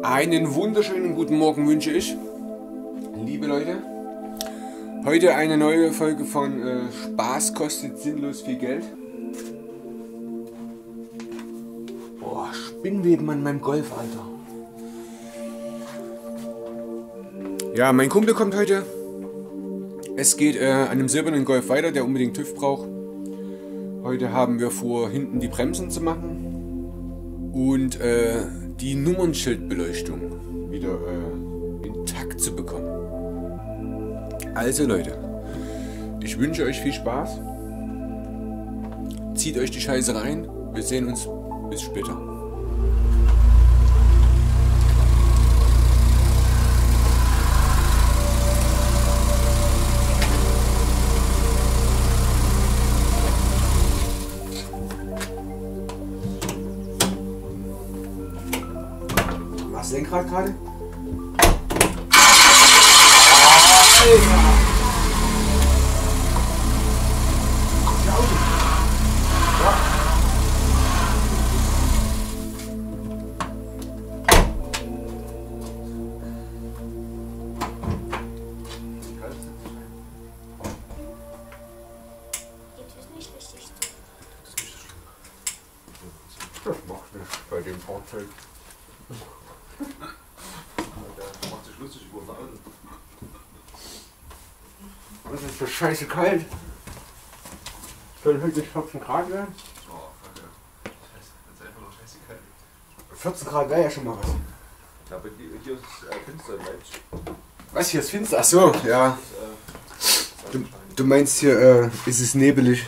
Einen wunderschönen guten Morgen wünsche ich, liebe Leute. Heute eine neue Folge von Spaß kostet sinnlos viel Geld. Boah, Spinnweben an meinem Golf, Alter. Ja, mein Kumpel kommt heute. Es geht an einem silbernen Golf weiter, der unbedingt TÜV braucht. Heute haben wir vor, hinten die Bremsen zu machen und die Nummernschildbeleuchtung wieder intakt zu bekommen. Also Leute, ich wünsche euch viel Spaß. Zieht euch die Scheiße rein. Wir sehen uns bis später. Was Lenkrad gerade? Das macht nichts bei dem Fahrzeug. Der macht sich lustig über unser Auto. Was ist das scheiße kalt? Soll heute nicht 14 Grad werden? Oh, fuck ja. Scheiße, das ist einfach noch scheiße kalt. 14 Grad wäre ja schon mal was. Ja, aber hier ist finster in Leipzig. Was, hier ist finster? Achso, ja. Du meinst hier ist es nebelig.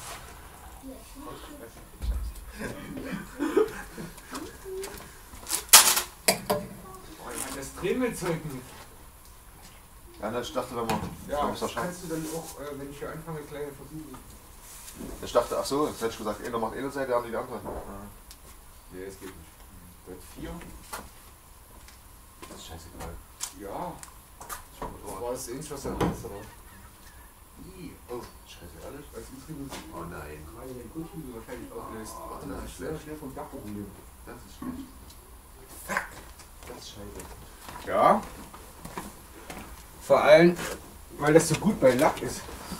Das Drehmitzeug nicht. Ja, ich dachte, wenn man. Ja, das kannst du dann auch, wenn ich hier anfange, kleine versuchen. Ich dachte, ach so, jetzt hätte ich gesagt, einer macht eine Seite, der andere die andere. Nee, es geht nicht. Wird 4. Das ist scheißegal. Ja. Das war das ähnlich, was er hat. Oh, scheiße, ehrlich? Als übrigens. Oh nein. Gerade den Kunden wahrscheinlich auflöst. Warte, das ist sehr schlecht. schnell vom Dach hochnehmen. Das ist schlecht. Fuck! Das ist scheiße. Ja. Vor allem, weil das so gut bei Lack ist.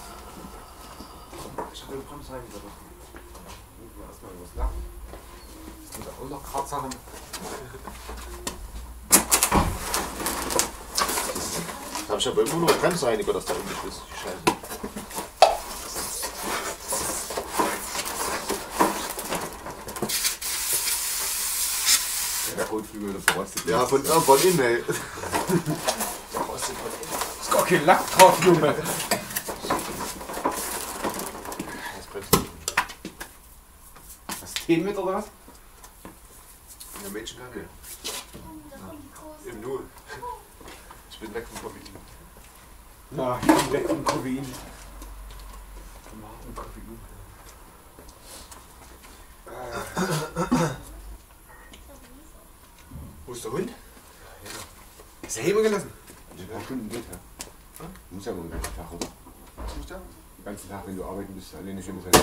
Ich habe den Bremse reingesetzt. Müssen wir erstmal was Lack. Das muss auch noch Kratzer haben. Da habe ich aber immer nur eine Bremse reiniger, dass da unten ist. Scheiße. Der Rotflügel, der verrostet. Ja, von innen, ey. Ist gar kein Lack drauf, Junge. Das bremst nicht. Was, 10 Meter oder was? Ja, Mädchen kann ich. Im Null. Ich bin weg vom Koffein. Ja, ich bin weg vom Koffein. Vom harten Koffein. Wo ist der Hund? Ist er hier gelassen? Ein paar Stunden geht er. Du musst ja wohl den ganzen Tag, oder? Was muss der? Den ganzen Tag, wenn du arbeiten bist, alleine schön sein.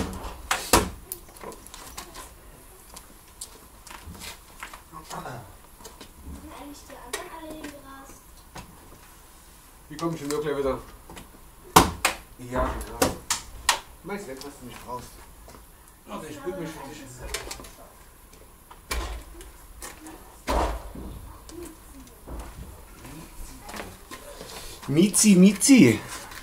Wie komme ich denn wirklich wieder? Ja, genau. Meinst du, was du mich brauchst? Warte, ich bück mich für dich. Mizi, Mizi.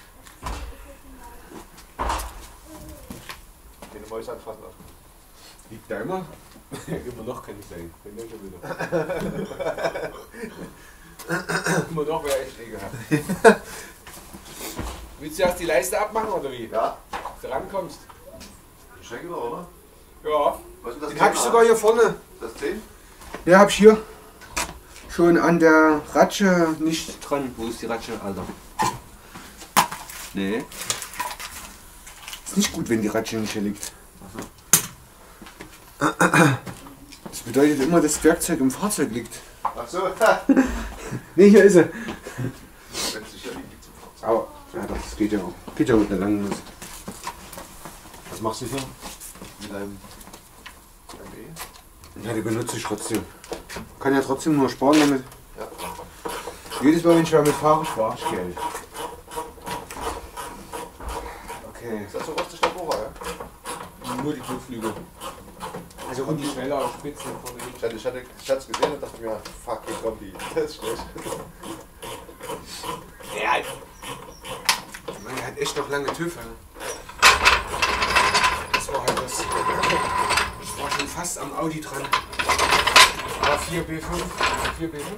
Den Mäuse anfassen lassen. Liegt da immer? Immer noch kann ich sein. Wenn nicht schon wieder. Immer noch wäre echt ekelhaft. Willst du erst die Leiste abmachen oder wie? Ja? Dass du rankommst? Ich schenke noch, oder? Ja. Was ist das? Den hab ich sogar hier vorne. Das 10? Ja, hab ich hier. Schon an der Ratsche nicht dran. Wo ist die Ratsche, Alter? Nee. Ist nicht gut, wenn die Ratsche nicht hier liegt. Das bedeutet immer, dass das Werkzeug im Fahrzeug liegt. Ach so. Ne, hier ist er. Wenn es sich ja liegt zum Fahrzeug. Aber, ja, das geht ja auch. Geht ja mit einer langen Nuss. Was machst du hier? Mit einem ME? Ja, die benutze ich trotzdem. Kann ja trotzdem nur sparen damit. Ja. Jedes Mal, wenn ich damit fahre, spare ich Geld. Okay. Ist das so was der Bohrer, ja? Nur die Flugflügel. Also und die schneller auf Spitzen vorne. Ich hatte es gesehen und dachte mir, fuck, hier kommt die. Das ist schlecht. Ja. Man hat echt noch lange TÜV. Das war halt das. Ich war schon fast am Audi dran. A4 B5. A4 B5.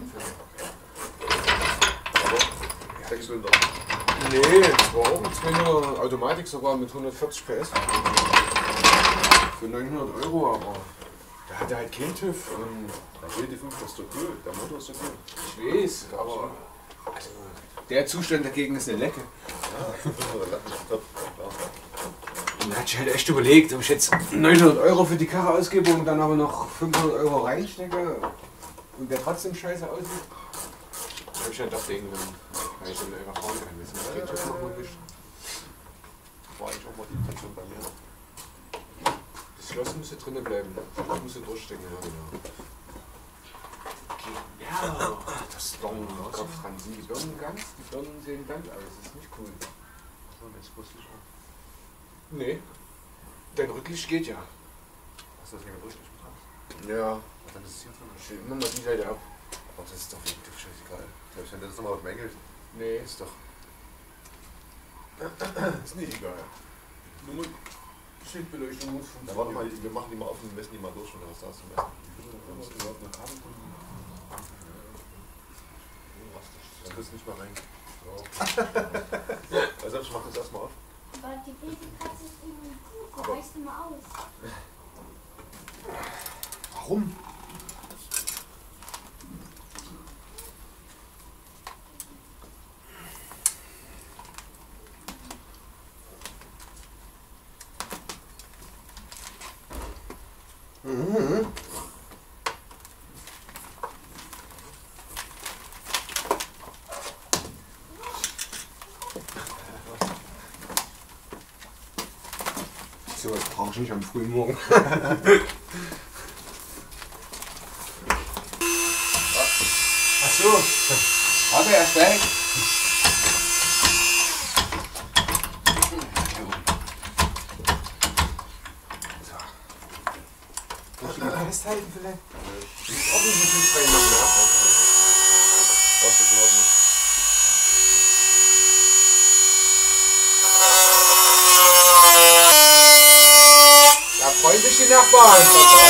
Aber 6 Zylinder. Nee, das war auch ein Zwillinger Automatik sogar mit 140 PS. Für 900 €, aber da hat er halt keinen TÜV. Der die 5 ist so cool, der Motor ist so cool. Ich weiß, aber also, der Zustand dagegen ist eine Lecke. Ja, 500 ist top. Und da hatte ich halt echt überlegt, ob ich jetzt 900 € für die Karre ausgebe und dann aber noch 500 € reinstecke und der trotzdem scheiße aussieht. Da habe ich halt das Ding genommen, weil ich dann einfach fahren kann. Das geht schon noch mal nicht. War eigentlich auch mal die Intention bei mir. Das Schloss müsste drinnen bleiben. Das müsste durchstecken, ja genau. Ja, das ist doch ein Kopf dran. Sind die Birnen ganz? Die Birnen sehen ganz aus. Das ist nicht cool. So, jetzt wusste ich auch. Nee. Dein Rücklicht geht ja. Hast du das nicht richtig dran? Ja. Dann ist es hier drin. Nimm mal die Seite ab. Aber das ist doch wirklich scheißegal. Selbst wenn das nochmal bemängelt, Nee. ist doch. Ist nicht egal. Nur mal Schildbeleuchtung muss Da warte mal, wir machen die mal auf und messen die mal durch, wenn was da ist zum Messen. Das kriegst du nicht mal rein. Also ich mach das erstmal auf. Aber die Babykatze ist irgendwie gut, die reißt immer aus. Warum? Mhm. So, das brauche ich nicht am frühen Morgen. Ach so, warte, er steigt. So. Kannst du mal festhalten vielleicht? Ich muss auch nicht so viel frei machen. Was ist in Ordnung? Da freuen sich die Nachbarn.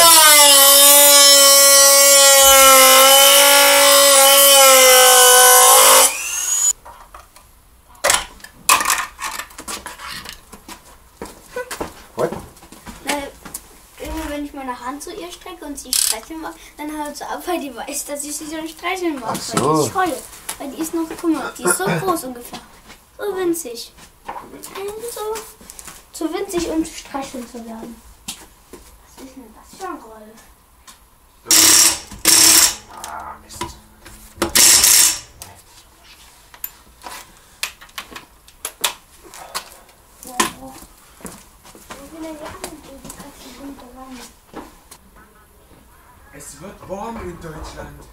Was? Immer wenn ich meine Hand zu ihr strecke und sie streicheln mag, dann hört sie auf, weil die weiß, dass ich sie so streicheln mag. Ach so. Weil die ist scheu. Weil die ist noch, guck mal, die ist so groß ungefähr. So winzig. So winzig, um streicheln zu werden. Was ist denn das für ein Roll? Ah, Mist. Wow. Wo sind denn die anderen Babykatzen? Sind da rein? Es wird warm in Deutschland.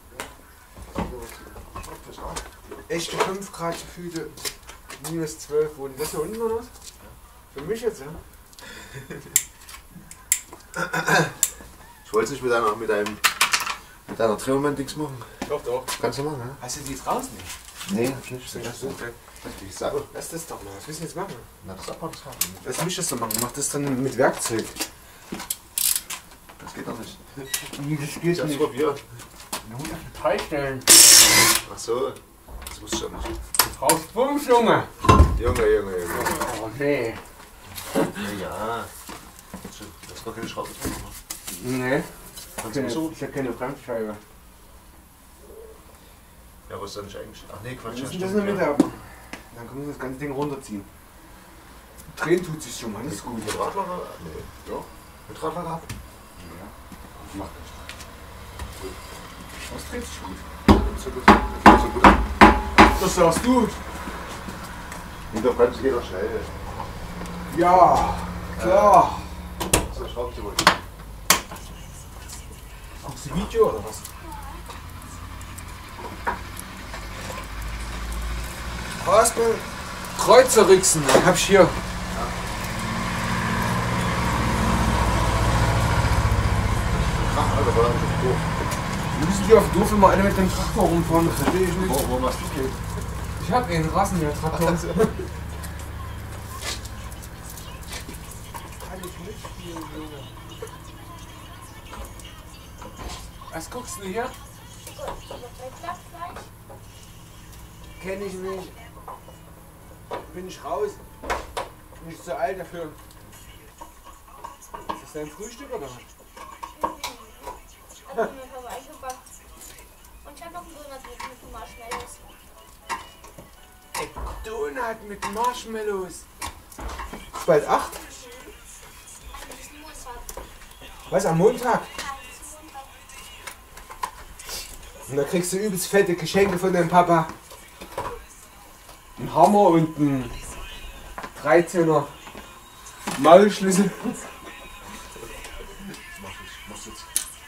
Echte 5 Grad Gefühle. Minus 12 wurden. Das hier unten noch was? Für mich jetzt, ja? Ich wollte es nicht mit deiner Drehmoment-Dings machen. Doch, doch. Kannst du machen, ne? Hast du die draußen nicht? Nee, hab ich nicht. Das ist okay. Ich sage, Lass das doch mal. Was willst du jetzt machen? na, das abmachen, das haben. Lass mich das doch machen. Mach das dann mit Werkzeug. Das geht doch nicht. Das geht Ich hab's probiert. Du musst Teil stellen. Ach so, das wusste ich ja nicht. Du brauchst Bums, Junge. Junge. Oh, nee. Ja. Das ist noch keine Schraube drin. Nee. Kannst du so? Ich hab keine Bremsscheibe. Ja, was ist denn nicht eigentlich? Ach nee, Quatsch. Wir müssen das in der Mitte haben. Dann können wir das ganze Ding runterziehen. Drehen tut sich schon mal, das ist gut. Mit Radlager? Nee. Doch. Mit Radlager ab? Ja. Mach das. Das dreht sich gut. So gut. Das geht so gut an. Das sagst du. Mit der Bremse geht auch schnell. Ja, klar. So, Schraubenzieher. Ist das Video oder was? Raspel, Kreuzerrixen, dann hab ich hier. Ach, Alter, war das doof. Müssen die auf dem Dorf immer alle mit dem Traktor rumfahren? Das verstehe ich nicht. Wo machst du Kind? Ich hab einen Rasenmäher-Traktor. Kann ich mitspielen, Junge. Was guckst du hier? Kenn ich nicht. Bin ich raus. Bin ich zu alt dafür. Ist das dein Frühstück oder was? Ich habe eingebacken. Und ich habe noch einen Donut mit Marshmallows. Ein Donut mit Marshmallows. Ist bald 8? Was, am Montag? Und da kriegst du übelst fette Geschenke von deinem Papa. Ein Hammer und ein 13er Maulschlüssel. Machst jetzt.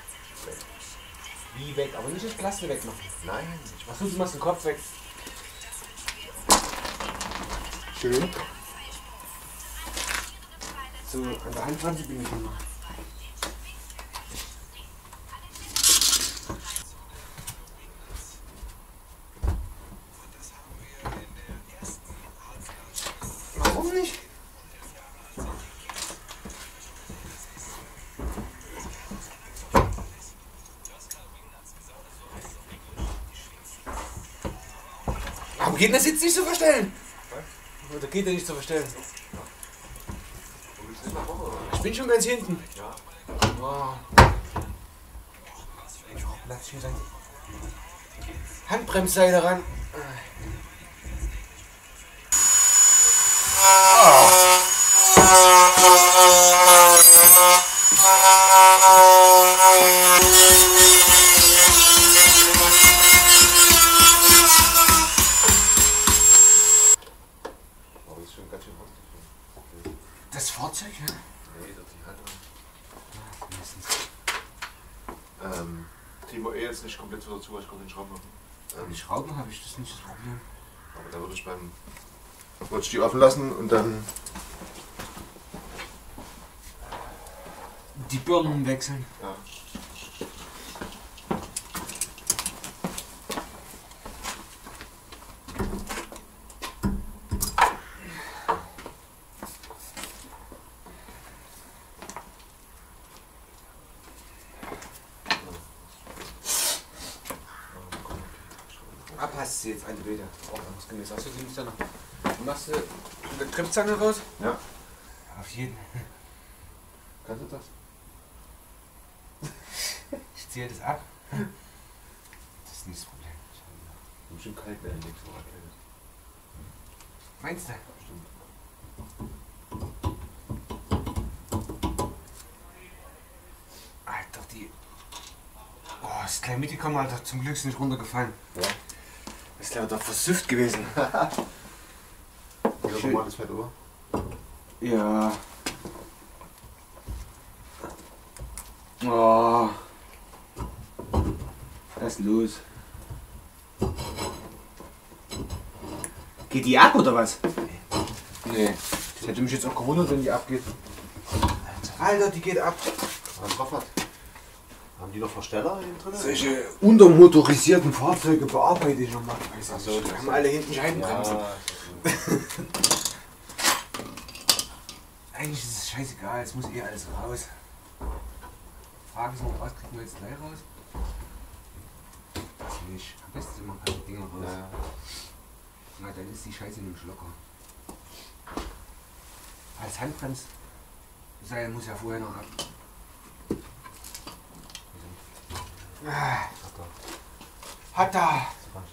Wie weg? Aber nicht das Plastik wegmachen. Nein, Achso, du machst den Kopf weg. Schön. So, an der Handbremse bin ich immer. Warum nicht? Warum geht das jetzt nicht zu verstellen? Oder geht der nicht zu verstellen? Du willst nicht nach Woche, oder? Ich bin schon ganz hinten. Ja. Wow. Lass hier dein Handbremsseil ran. Aber das ist schon ganz schön hastig. Das Fahrzeug, ja? Nee, das ist die Haltung. Timo jetzt nicht komplett wieder zu, ich kann den Schrauben machen. Die Schrauben habe ich das nicht das Problem. Aber da würde ich wollte ich die offen lassen und dann. Die Birnen wechseln. Ja. Abhast sie jetzt eine Bilder. Ordnungsgemäß. Achso, die muss ja noch. Machst du eine Trippzange raus? Ja. Auf jeden. Kannst du das? Ich ziehe das ab. Das ist nicht das Problem. Bestimmt kalt werden nächste Woche. Meinst du? Alter, die. Oh, das kleine mitgekommen, Alter. Zum Glück ist nicht runtergefallen. Ja. Das ist leider versüfft gewesen. Ja, normales Fett, oder? Ja. Oh. Was ist los? Geht die ab oder was? Nee. Das hätte mich jetzt auch gewundert, wenn die abgeht. Alter, die geht ab. Was drauf hat? Haben die noch Versteller hinten drin? Solche untermotorisierten Fahrzeuge bearbeite ich nochmal. Ach so, Die haben alle hinten Scheibenbremsen. Ja. Eigentlich ist es scheißegal, jetzt muss eh alles raus. Fragen Sie mal, was kriegen wir jetzt gleich raus? Das nicht. Am besten sind wir ein paar Dinger raus. Ja. Na, dann ist die Scheiße nämlich locker. Als Handbremsseil muss ja vorher noch ab. Hat da!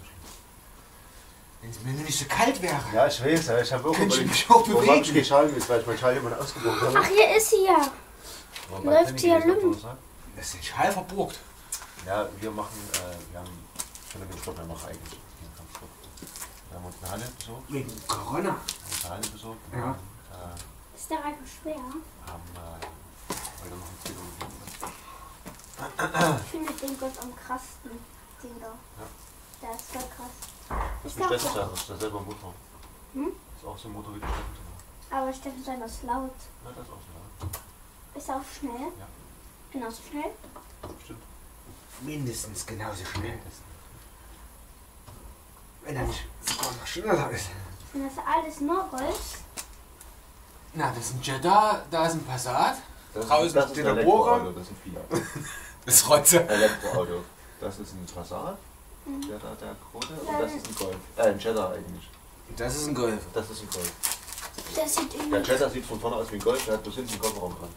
Wenn es mir nur nicht so kalt wäre. Ja, ich weiß, ja, ich habe auch Könnte ich mich auch bewegen. Warum ich keinen Schal mit, weil ich meinen Schal jemand ausgebrochen habe. Ach, hier ist sie ja. Aber läuft bei Penny hier gewesen, rum. muss man sagen. Das ist den Schal verburgt. Ja, wir haben schon einen Sport, wir machen eigentlich keinen Kampfsport. Wir haben uns eine Halle besorgt. Wegen Corona. Eine Halle besorgt. Ja. Und, Ist der Reifen schwer? haben heute noch ein Kilo gewonnen. Ich finde den Golf am krassten. Den da. Ja. Der ist voll krass. Das Ist ist auch das so. ist derselbe Motor. Hm? Das ist auch so ein Motor wie der Steffen. Aber Steffen sein ist laut. Ja, das ist auch so laut. Ist auch schnell. Ja. Genauso schnell. Stimmt. Mindestens genauso schnell. Wenn er nicht sogar noch schneller ist. Und das ist alles nur Golf. Na, das ist ein Jetta, da ist ein Passat. Draußen das ist steht ein der Bohrer. Elektroauto, das ist ein Fiat. Das ist Rotze. Elektroauto. Das ist ein Passat, der rote, und das ist ein Golf. Ein Jetta eigentlich. Das ist ein Golf. Das ist ein Golf. Der sieht Der irgendwie. Jetta sieht von vorne aus wie ein Golf, der hat bloß hinten einen Kofferraum dran.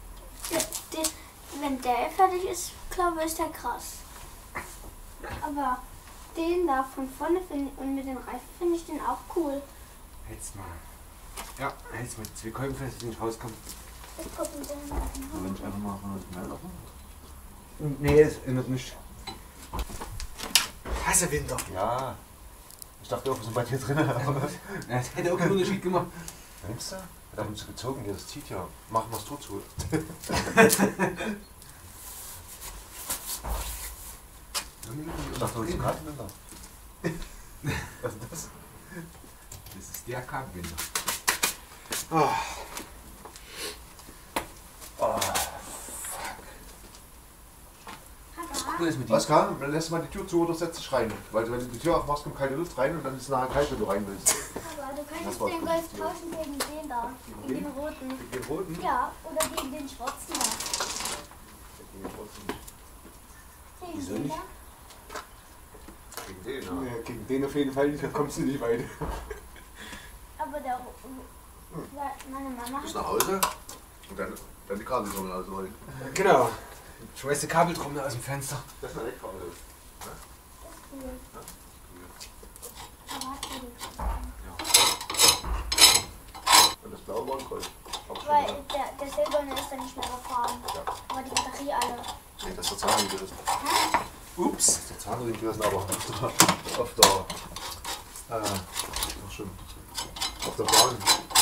Wenn der fertig ist, glaube ich, ist der krass. Aber den da von vorne und mit dem Reifen finde ich den auch cool. Hält's mal. Ja, hält's mal. Wir können fest, dass ich nicht rauskomme. Ich gucke mit dem Wenn ich einfach mal von uns mehr machen. Nee, das ändert nicht. Hasse Winter. Ja. Ich dachte auch, wir sind bei dir drin. Das hätte auch keinen Unterschied gemacht. Denkst du? Da haben sie gezogen, das zieht ja. Machen wir es tot zu. Ich dachte, wir sind gerade miteinander. Was ist das? Das ist der Kabelbinder. Oh, Guck das mit was kann? Dann lässt du mal die Tür zu oder setzt dich rein. Weil wenn du die Tür aufmachst, kommt keine Luft rein und dann ist es nachher kalt, wenn du rein willst. Aber du könntest Das war's den gut. Golf tauschen gegen den da. Gegen den roten. Den roten? Ja, oder gegen den schwarzen da. Gegen Wieso den nicht? da. Gegen den, ja. Ja, gegen den auf jeden Fall nicht, da kommst du nicht weit. Aber der meine Mama Bis hat. nach Hause und dann die Kabeltrommel ausrollen. Genau. Schmeiß die Kabeltrommel aus dem Fenster. Das ist ein Elektroauto. Cool. Aber hat er den. Und das blaue war ein Golf. Weil der silberne ist dann nicht mehr gefahren. Ja. Aber die Batterie alle. Nee, das ist der Zahnriemen gerissen. Ups. Das ist der Zahnriemen gerissen, aber auf der ach schön. Auf der Bahn.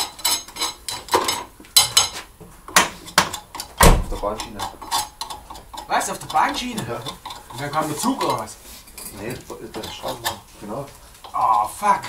Auf der Bahnschiene. Was? Auf der Bahnschiene? Ja. Und dann kam der Zug oder was? Nee, das ist Straßen. Genau. Oh, fuck.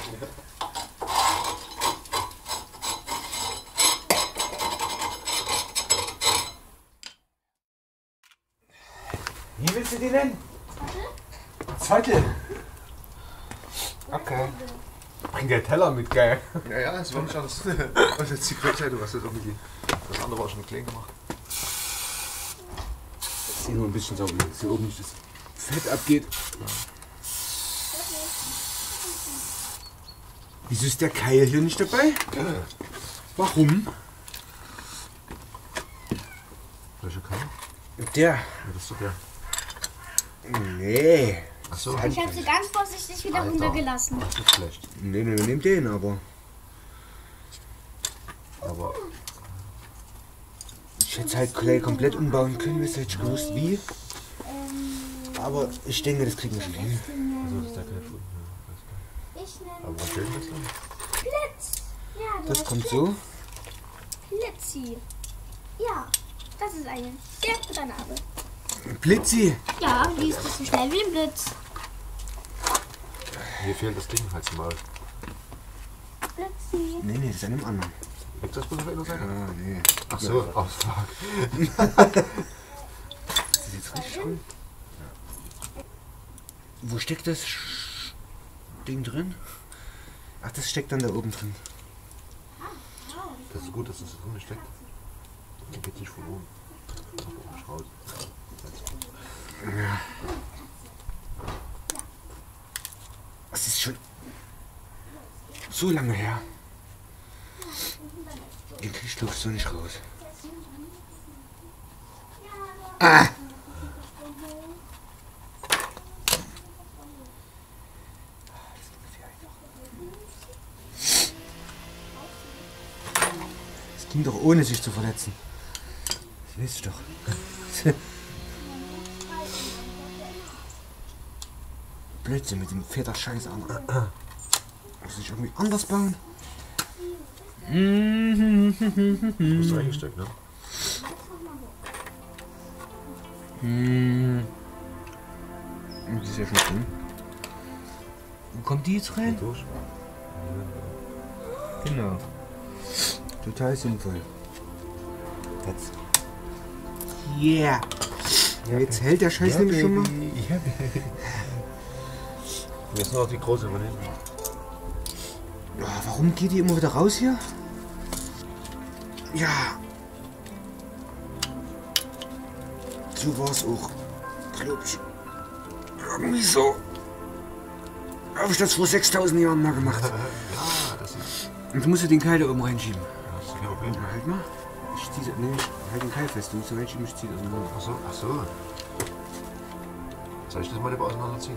Wie willst du die nennen? Zettel. Okay. Bring der Teller mit, geil. Ja, ja, es war nicht alles. Und jetzt die Quetschseite, was das irgendwie. Das andere war schon klein gemacht. Sieht nur ein bisschen sauber, dass hier oben nicht das Fett abgeht. Wieso ist der Keil hier nicht dabei? Warum? Welcher kann? Der. Ja, das ist doch der. Nee. Achso. Ich habe sie ganz vorsichtig wieder Alter. runtergelassen. Das ist schlecht. Nee, wir nehmen den, aber. Aber Ich hätte es halt gleich komplett umbauen können, wir hätte ich gewusst wie. Aber ich denke, das kriegen wir schon hin. also das ist der keine Fuß. Ich nenne Aber was steht das denn? Blitz. Ja, du Das hast kommt so. Blitzi. Ja, das ist eine sehr guter Name. Blitzi. Ja, die ist so schnell wie ein Blitz. Hier fehlt das Ding, halt's mal. Blitzi. Nee, das ist an dem anderen. Gibt das bloß auf einer Seite? Ah, nee. Ach so, oh fuck. Das ist jetzt richtig cool. Wo steckt das Ding drin? Ach, das steckt dann da oben drin. Das ist gut, dass das drin steckt. Dann geht nicht von oben. Nach oben nicht raus. Das ist schon so lange her. Den kriegst du so nicht raus. Ah! Das ging doch ohne sich zu verletzen. Das weißt du doch. Blödsinn mit dem fetter Scheiß an. Muss ich irgendwie anders bauen? Du bist reingesteckt, ne? ist ja schon drin. Wo kommt die jetzt rein? Durch. Genau. Total sinnvoll. Jetzt. Yeah. Ja, jetzt hält der Scheiß nämlich schon mal. Ja, jetzt noch die große von hinten. Ja, warum geht die immer wieder raus hier? Ja. So war es auch. Glaub ich. Irgendwie so. Habe ich das vor 6000 Jahren mal gemacht. Ja, das ist. Und du musst den Keil da oben reinschieben. Das ist kein Problem. Halt mal. Ich zieh, nee, ich halt den Keil fest. Du musst reinschieben, ich zieh das auseinander. Ach so. Soll ich das mal lieber auseinanderziehen?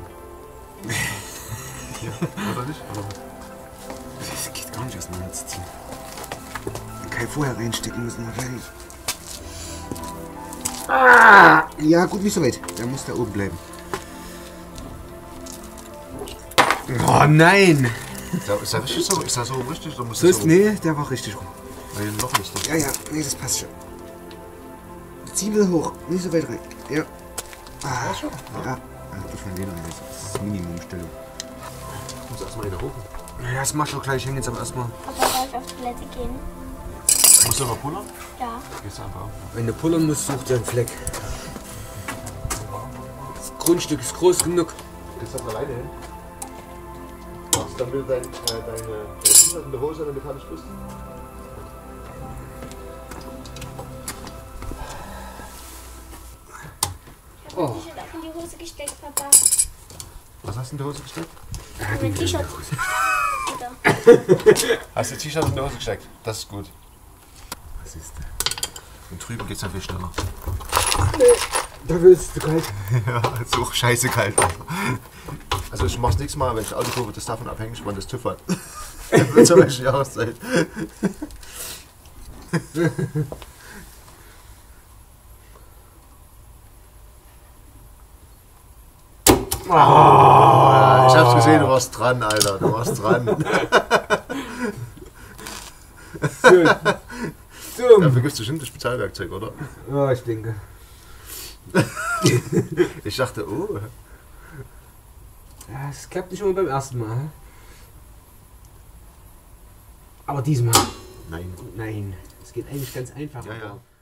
Ja, oder nicht? Oder? Das geht gar nicht auseinanderzuziehen. Den Keil vorher reinstecken müssen wahrscheinlich. Ah! Ja, gut, nicht so weit. Der muss da oben bleiben. Oh nein! Ist der richtig so? Ist der so richtig? Oder muss So das ist, so nee, der war richtig rum. Weil ein Loch ist doch. Ja, nee, das passt schon. Zieh wieder hoch, nicht so weit rein. Ja. Ah, schon? Ja. Ich von denen rein. Das ist Minimumstellung. Ich muss erstmal wieder hoch. Ja, das mach ich doch gleich. Ich häng jetzt aber erstmal. Aber soll ich auf Toilette gehen? Musst du mal pullern? Ja. Gehst du einfach auf. Wenn du pullern musst, such dir einen Fleck. Das Grundstück ist groß genug. Gehst du dann alleine hin? Machst du dann wieder deine T-Shirt in der Hose, damit habe ich bist? Ich habe mein T-Shirt auch in die Hose gesteckt, Papa. Was hast du in die Hose gesteckt? Mein T-Shirt. Wieder. Hast du T-Shirt in die Hose gesteckt? Das ist gut. Was ist Und drüben geht's dann viel schneller. Dafür ist es zu kalt. Ja, ist auch scheiße kalt. Also ich mach's nächstes Mal, wenn ich Auto kaufe, das ist davon abhängig, wann das TÜV hat. Zur welchen Jahreszeit. Oh, ich hab's gesehen, du warst dran, Alter. Du warst dran. So. Dafür gibt's bestimmt das Spezialwerkzeug, oder? Ja, ich denke. Ich dachte, oh. Ja, es klappt nicht immer beim ersten Mal. Aber diesmal. Nein. Nein. Es geht eigentlich ganz einfach. Ja, ja. aber